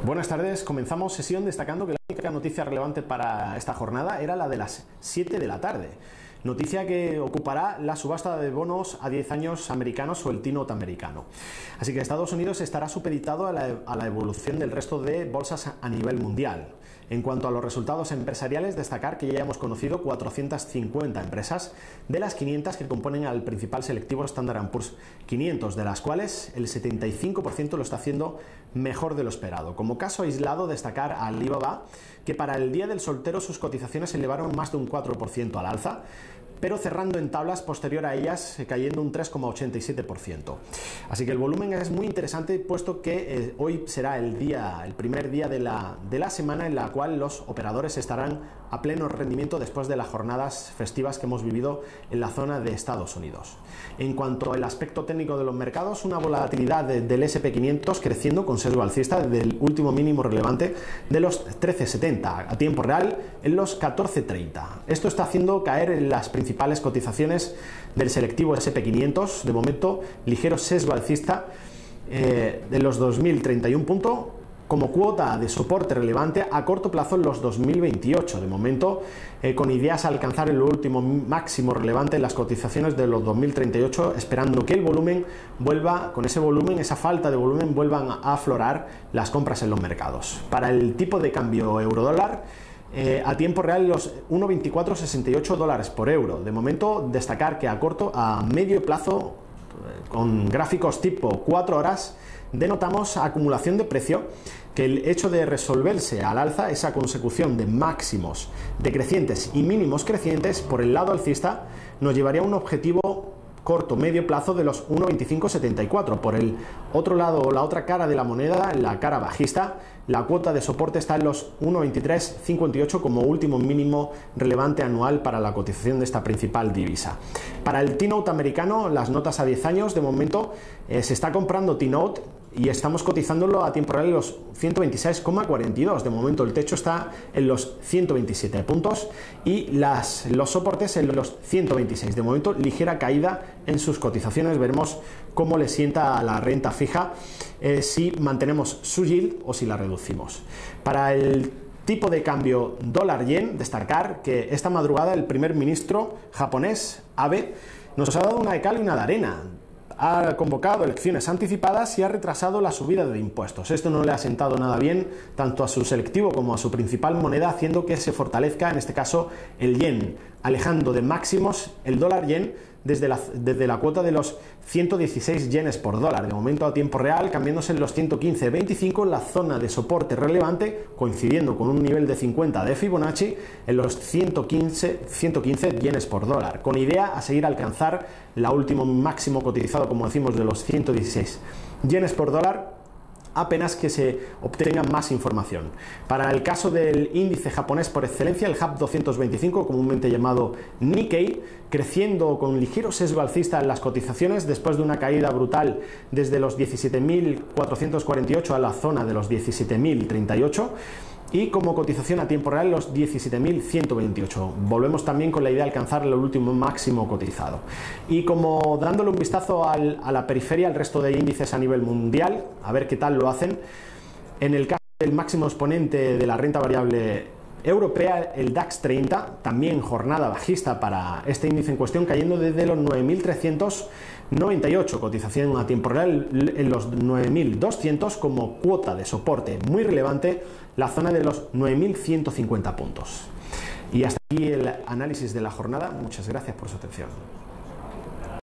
Buenas tardes, comenzamos sesión destacando que la única noticia relevante para esta jornada era la de las 7 de la tarde. Noticia que ocupará la subasta de bonos a 10 años americanos o el T-Note americano. Así que Estados Unidos estará supeditado a la evolución del resto de bolsas a nivel mundial. En cuanto a los resultados empresariales, destacar que ya hemos conocido 450 empresas de las 500 que componen al principal selectivo Standard & Poor's 500, de las cuales el 75% lo está haciendo mejor de lo esperado. Como caso aislado, destacar a Alibaba, que para el Día del Soltero sus cotizaciones se elevaron más de un 4% al alza, pero cerrando en tablas posterior a ellas cayendo un 3,87%. Así que el volumen es muy interesante, puesto que hoy será el primer día de la semana en la cual los operadores estarán a pleno rendimiento después de las jornadas festivas que hemos vivido en la zona de Estados Unidos. En cuanto al aspecto técnico de los mercados, una volatilidad del S&P 500 creciendo con sesgo alcista desde el último mínimo relevante de los 13,70 a tiempo real en los 14,30. Esto está haciendo caer en las principales cotizaciones del selectivo S&P 500, de momento ligero sesgo alcista de los 2.031 puntos, como cuota de soporte relevante a corto plazo en los 2028, de momento con ideas a alcanzar el último máximo relevante en las cotizaciones de los 2038, esperando que el volumen vuelva, con ese volumen, esa falta de volumen, vuelvan a aflorar las compras en los mercados. Para el tipo de cambio euro-dólar, a tiempo real los 1,2468 dólares por euro. De momento, destacar que a medio plazo, con gráficos tipo 4 horas, denotamos acumulación de precio, que el hecho de resolverse al alza, esa consecución de máximos decrecientes y mínimos crecientes por el lado alcista, nos llevaría a un objetivo corto medio plazo de los 1,2574. Por el otro lado, la otra cara de la moneda, la cara bajista, la cuota de soporte está en los 1,2358 como último mínimo relevante anual para la cotización de esta principal divisa. Para el T-Note americano, las notas a 10 años, de momento se está comprando T-Note y estamos cotizándolo a tiempo real en los 126,42. De momento el techo está en los 127 puntos y los soportes en los 126. De momento ligera caída en sus cotizaciones. Veremos cómo le sienta a la renta fija, si mantenemos su yield o si la reducimos. Para el tipo de cambio dólar-yen, destacar que esta madrugada el primer ministro japonés, Abe, nos ha dado una de cal y una de arena. Ha convocado elecciones anticipadas y ha retrasado la subida de impuestos. Esto no le ha sentado nada bien tanto a su selectivo como a su principal moneda, haciendo que se fortalezca, en este caso, el yen, alejando de máximos el dólar yen desde la cuota de los 116 yenes por dólar. De momento a tiempo real, cambiándose en los 115,25, la zona de soporte relevante, coincidiendo con un nivel de 50 de Fibonacci en los 115 yenes por dólar, con idea a seguir alcanzar la último máximo cotizado, como decimos, de los 116 yenes por dólar, apenas que se obtenga más información. Para el caso del índice japonés por excelencia, el HAP 225, comúnmente llamado Nikkei, creciendo con ligero sesgo alcista en las cotizaciones después de una caída brutal desde los 17.448 a la zona de los 17.038, y como cotización a tiempo real los 17.128. Volvemos también con la idea de alcanzar el último máximo cotizado. Y como dándole un vistazo a la periferia, al resto de índices a nivel mundial, a ver qué tal lo hacen. En el caso del máximo exponente de la renta variable europea, el DAX 30, también jornada bajista para este índice en cuestión, cayendo desde los 9.398, cotización a tiempo real en los 9.200, como cuota de soporte muy relevante la zona de los 9.150 puntos. Y hasta aquí el análisis de la jornada. Muchas gracias por su atención.